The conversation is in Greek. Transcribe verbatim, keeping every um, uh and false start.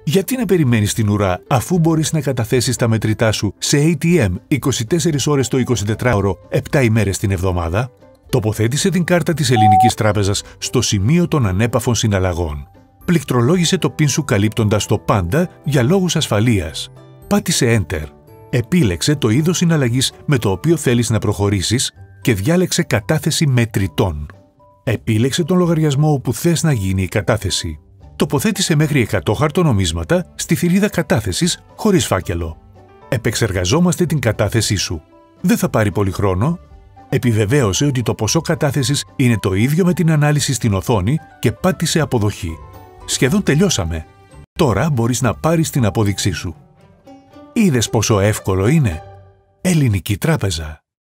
Γιατί να περιμένεις την ουρά αφού μπορείς να καταθέσεις τα μετρητά σου σε έι τι εμ είκοσι τέσσερις ώρες το εικοσιτετράωρο, επτά ημέρες την εβδομάδα? Τοποθέτησε την κάρτα της Ελληνικής Τράπεζας στο σημείο των ανέπαφων συναλλαγών. Πληκτρολόγησε το πιν σου καλύπτοντας το πάντα για λόγους ασφαλείας. Πάτησε Enter. Επίλεξε το είδος συναλλαγής με το οποίο θέλεις να προχωρήσεις και διάλεξε κατάθεση μετρητών. Επίλεξε τον λογαριασμό όπου θες να γίνει η κατάθεση. Τοποθέτησε μέχρι εκατό χαρτονομίσματα στη θηρίδα κατάθεσης χωρίς φάκελο. Επεξεργαζόμαστε την κατάθεσή σου. Δεν θα πάρει πολύ χρόνο. Επιβεβαίωσε ότι το ποσό κατάθεσης είναι το ίδιο με την ανάλυση στην οθόνη και πάτησε αποδοχή. Σχεδόν τελειώσαμε. Τώρα μπορείς να πάρεις την απόδειξή σου. Είδες πόσο εύκολο είναι? Ελληνική Τράπεζα.